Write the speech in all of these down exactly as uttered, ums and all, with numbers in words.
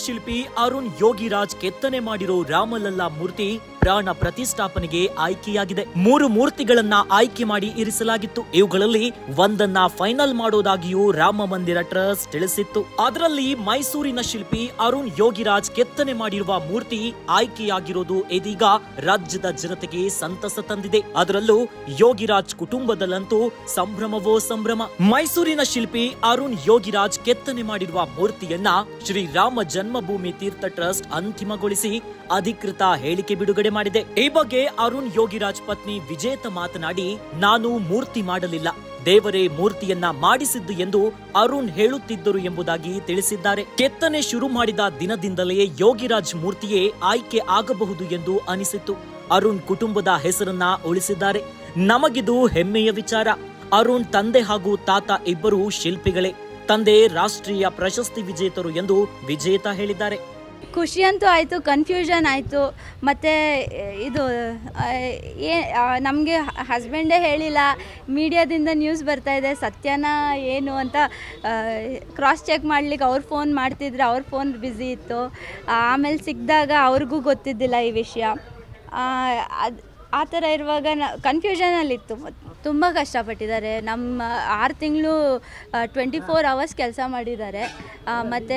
ಶಿಲ್ಪಿ ಅರುಣ್ ಯೋಗಿರಾಜ್ ಕೆತ್ತನೆ ಮಾಡಿರೋ ರಾಮಲಲ್ಲಾ ಮೂರ್ತಿ ಪ್ರಾಣ ಪ್ರತಿಷ್ಠಾಪನೆಗೆ ಆಯ್ಕೆಯಾಗಿದೆ. ಮೂರು ಮೂರ್ತಿಗಳನ್ನ ಆಯ್ಕೆ ಮಾಡಿ ಇರಿಸಲಾಗಿತ್ತು. ಇವುಗಳಲ್ಲಿ ಒಂದನ್ನ ಫೈನಲ್ ಮಾಡೋದಾಗಿಯೂ ರಾಮ ಮಂದಿರ ಟ್ರಸ್ಟ್ ತಿಳಿಸಿತ್ತು. ಅದರಲ್ಲಿ ಮೈಸೂರಿನ ಶಿಲ್ಪಿ ಅರುಣ್ ಯೋಗಿರಾಜ್ ಕೆತ್ತನೆ ಮಾಡಿರುವ ಮೂರ್ತಿ ಆಯ್ಕೆಯಾಗಿರೋದು ಇದೀಗ ರಾಜ್ಯದ ಜನತೆಗೆ ಸಂತಸ ತಂದಿದೆ. ಅದರಲ್ಲೂ ಯೋಗಿರಾಜ್ ಕುಟುಂಬದಲ್ಲಂತೂ ಸಂಭ್ರಮವೋ ಸಂಭ್ರಮ. ಮೈಸೂರಿನ ಶಿಲ್ಪಿ ಅರುಣ್ ಯೋಗಿರಾಜ್ ಕೆತ್ತನೆ ಮಾಡಿರುವ ಮೂರ್ತಿಯನ್ನ ಶ್ರೀರಾಮ ಜನ್ಮಭೂಮಿ ತೀರ್ಥ ಟ್ರಸ್ಟ್ ಅಂತಿಮಗೊಳಿಸಿ ಅಧಿಕೃತ ಹೇಳಿಕೆ ಬಿಡುಗಡೆ ಮಾಡಿದೆ. ಈ ಬಗ್ಗೆ ಅರುಣ್ ಯೋಗಿರಾಜ್ ಪತ್ನಿ ವಿಜೇತ ಮಾತನಾಡಿ, ನಾನು ಮೂರ್ತಿ ಮಾಡಲಿಲ್ಲ, ದೇವರೇ ಮೂರ್ತಿಯನ್ನ ಮಾಡಿಸಿದ್ದು ಎಂದು ಅರುಣ್ ಹೇಳುತ್ತಿದ್ದರು ಎಂಬುದಾಗಿ ತಿಳಿಸಿದ್ದಾರೆ. ಕೆತ್ತನೆ ಶುರು ಮಾಡಿದ ದಿನದಿಂದಲೇ ಯೋಗಿರಾಜ್ ಮೂರ್ತಿಯೇ ಆಯ್ಕೆ ಆಗಬಹುದು ಎಂದು ಅನಿಸಿತ್ತು. ಅರುಣ್ ಕುಟುಂಬದ ಹೆಸರನ್ನ ಉಳಿಸಿದ್ದಾರೆ. ನಮಗಿದು ಹೆಮ್ಮೆಯ ವಿಚಾರ. ಅರುಣ್ ತಂದೆ ಹಾಗೂ ತಾತ ಇಬ್ಬರು ಶಿಲ್ಪಿಗಳೇ. ತಂದೆ ರಾಷ್ಟ್ರೀಯ ಪ್ರಶಸ್ತಿ ವಿಜೇತರು ಎಂದು ವಿಜೇತ ಹೇಳಿದ್ದಾರೆ. ಖುಷಿ ಅಂತೂ ಆಯಿತು, ಕನ್ಫ್ಯೂಷನ್ ಆಯಿತು. ಮತ್ತು ಇದು ಏ ನಮಗೆ ಹಸ್ಬೆಂಡೇ ಹೇಳಿಲ್ಲ, ಮೀಡಿಯಾದಿಂದ ನ್ಯೂಸ್ ಬರ್ತಾಯಿದೆ, ಸತ್ಯನ ಏನು ಅಂತ ಕ್ರಾಸ್ ಚೆಕ್ ಮಾಡಲಿಕ್ಕೆ ಅವ್ರು ಫೋನ್ ಮಾಡ್ತಿದ್ರು. ಅವ್ರ ಫೋನ್ ಬ್ಯುಸಿ ಇತ್ತು. ಆಮೇಲೆ ಸಿಕ್ಕಿದಾಗ ಅವ್ರಿಗೂ ಗೊತ್ತಿದ್ದಿಲ್ಲ ಈ ವಿಷಯ. ಅದು ಆ ಥರ ಇರುವಾಗ ನ ಕನ್ಫ್ಯೂಷನಲ್ಲಿತ್ತು. ತುಂಬ ಕಷ್ಟಪಟ್ಟಿದ್ದಾರೆ. ನಮ್ಮ ಆರು ತಿಂಗಳು ಟ್ವೆಂಟಿ ಫೋರ್ ಅವರ್ಸ್ ಕೆಲಸ ಮಾಡಿದ್ದಾರೆ. ಮತ್ತು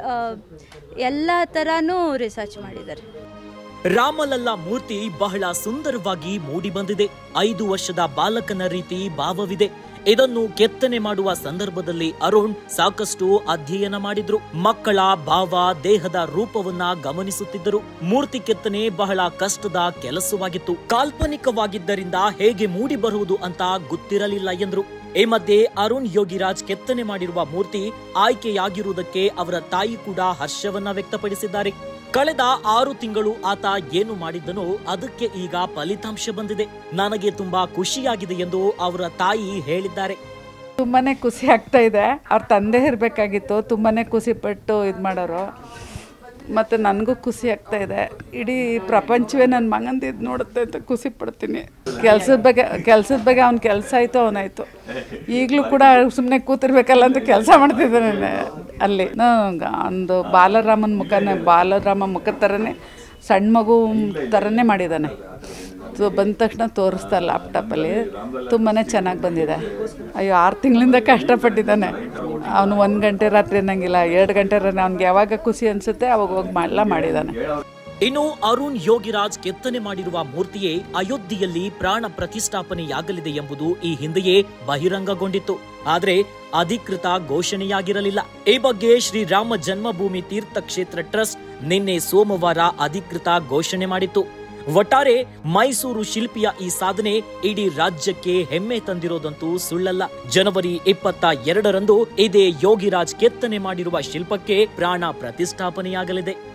ಎಲ್ಲ ಥರನೂ ರಿಸರ್ಚ್ ಮಾಡಿದ್ದಾರೆ. ರಾಮಲಲ್ಲಾ ಮೂರ್ತಿ ಬಹಳ ಸುಂದರವಾಗಿ ಮೂಡಿ ಬಂದಿದೆ. ಐದು ವರ್ಷದ ಬಾಲಕನ ರೀತಿ ಭಾವವಿದೆ. ಇದನ್ನು ಕೆತ್ತನೆ ಮಾಡುವ ಸಂದರ್ಭದಲ್ಲಿ ಅರುಣ್ ಸಾಕಷ್ಟು ಅಧ್ಯಯನ ಮಾಡಿದ್ರು. ಮಕ್ಕಳ ಭಾವ, ದೇಹದ ರೂಪವನ್ನ ಗಮನಿಸುತ್ತಿದ್ದರು. ಮೂರ್ತಿ ಕೆತ್ತನೆ ಬಹಳ ಕಷ್ಟದ ಕೆಲಸವಾಗಿತ್ತು. ಕಾಲ್ಪನಿಕವಾಗಿದ್ದರಿಂದ ಹೇಗೆ ಮೂಡಿ ಬರುವುದು ಅಂತ ಗೊತ್ತಿರಲಿಲ್ಲ ಎಂದ್ರು. ಈ ಮಧ್ಯೆ ಅರುಣ್ ಯೋಗಿರಾಜ್ ಕೆತ್ತನೆ ಮಾಡಿರುವ ಮೂರ್ತಿ ಆಯ್ಕೆಯಾಗಿರುವುದಕ್ಕೆ ಅವರ ತಾಯಿ ಕೂಡ ಹರ್ಷವನ್ನ ವ್ಯಕ್ತಪಡಿಸಿದ್ದಾರೆ. ಕಳೆದ ಆರು ತಿಂಗಳು ಆತ ಏನು ಮಾಡಿದ್ದನೋ ಅದಕ್ಕೆ ಈಗ ಫಲಿತಾಂಶ ಬಂದಿದೆ. ನನಗೆ ತುಂಬಾ ಖುಷಿಯಾಗಿದೆ ಎಂದು ಅವರ ತಾಯಿ ಹೇಳಿದ್ದಾರೆ. ತುಂಬಾನೇ ಖುಷಿ ಆಗ್ತಾ ಇದೆ. ಅವ್ರ ತಂದೆ ಇರಬೇಕಾಗಿತ್ತು. ತುಂಬಾನೇ ಖುಷಿ ಪಟ್ಟು ಇದು ಮಾಡೋರು. ಮತ್ತು ನನಗೂ ಖುಷಿ ಆಗ್ತಾ ಇದೆ. ಇಡೀ ಪ್ರಪಂಚವೇ ನನ್ನ ಮಗಂದು ಇದು ನೋಡುತ್ತೆ ಅಂತ ಖುಷಿ ಪಡ್ತೀನಿ. ಕೆಲಸದ ಬಗ್ಗೆ ಕೆಲಸದ ಬಗ್ಗೆ ಅವ್ನ ಕೆಲಸ ಆಯಿತು, ಅವನಾಯಿತು. ಈಗಲೂ ಕೂಡ ಸುಮ್ಮನೆ ಕೂತಿರ್ಬೇಕಲ್ಲ ಅಂತ ಕೆಲಸ ಮಾಡ್ತಿದ್ದಾನೆ. ಅಲ್ಲಿ ಒಂದು ಬಾಲರಾಮನ ಮುಖನೇ ಬಾಲರಾಮ ಮುಖದ ಥರನೇ ಸಣ್ಣ ಮಗು ಥರನೇ ಮಾಡಿದ್ದಾನೆ. ಸೊ ಬಂದ ತಕ್ಷಣ ತೋರಿಸ್ತಾ ಲ್ಯಾಪ್ಟಾಪಲ್ಲಿ ತುಂಬಾ ಚೆನ್ನಾಗಿ ಬಂದಿದೆ. ಅಯ್ಯೋ, ಆರು ತಿಂಗಳಿಂದ ಕಷ್ಟಪಟ್ಟಿದ್ದಾನೆ ಅವನು. ಒಂದು ಗಂಟೆ ರಾತ್ರಿ ಅನ್ನಂಗಿಲ್ಲ, ಎರಡು ಗಂಟೆ ಅವ್ನಿಗೆ ಯಾವಾಗ ಖುಷಿ ಅನಿಸುತ್ತೆ ಅವಾಗ ಹೋಗಿ ಎಲ್ಲ ಮಾಡಿದ್ದಾನೆ. ಇನ್ನು ಅರುಣ್ ಯೋಗಿರಾಜ್ ಕೆತ್ತನೆ ಮಾಡಿರುವ ಮೂರ್ತಿಯೇ ಅಯೋಧ್ಯೆಯಲ್ಲಿ ಪ್ರಾಣ ಪ್ರತಿಷ್ಠಾಪನೆಯಾಗಲಿದೆ ಎಂಬುದು ಈ ಹಿಂದೆಯೇ ಬಹಿರಂಗಗೊಂಡಿತ್ತು. ಆದರೆ ಅಧಿಕೃತ ಘೋಷಣೆಯಾಗಿರಲಿಲ್ಲ. ಈ ಬಗ್ಗೆ ಶ್ರೀರಾಮ ಜನ್ಮಭೂಮಿ ತೀರ್ಥ ಕ್ಷೇತ್ರ ಟ್ರಸ್ಟ್ ನಿನ್ನೆ ಸೋಮವಾರ ಅಧಿಕೃತ ಘೋಷಣೆ ಮಾಡಿತ್ತು. ಒಟ್ಟಾರೆ ಮೈಸೂರು ಶಿಲ್ಪಿಯ ಈ ಸಾಧನೆ ಇಡೀ ರಾಜ್ಯಕ್ಕೆ ಹೆಮ್ಮೆ ತಂದಿರೋದಂತೂ ಸುಳ್ಳಲ್ಲ. ಜನವರಿ ಇಪ್ಪತ್ತ ಎರಡರಂದು ಇದೇ ಯೋಗಿರಾಜ್ ಕೆತ್ತನೆ ಮಾಡಿರುವ ಶಿಲ್ಪಕ್ಕೆ ಪ್ರಾಣ ಪ್ರತಿಷ್ಠಾಪನೆಯಾಗಲಿದೆ.